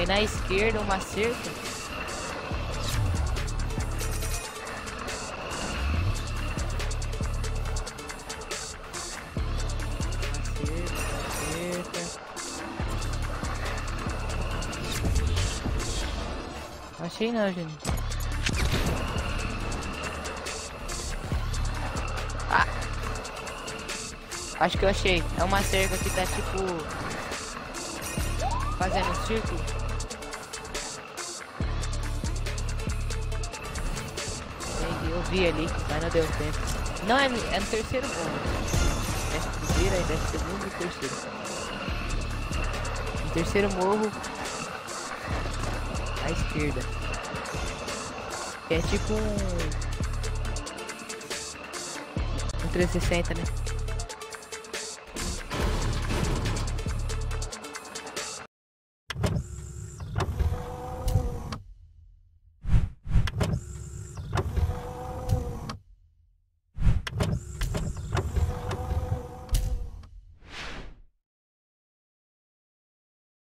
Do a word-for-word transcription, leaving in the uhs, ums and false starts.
Aí na esquerda uma cerca. Achei não, gente. Ah! Acho que eu achei. É uma cerca que tá tipo fazendo um círculo. Entendi, eu vi ali, mas não deu tempo. Não, é, é no terceiro morro. Desce o primeiro, aí desce o segundo e o terceiro. No terceiro morro à esquerda. É tipo um, um trezentos e sessenta, né?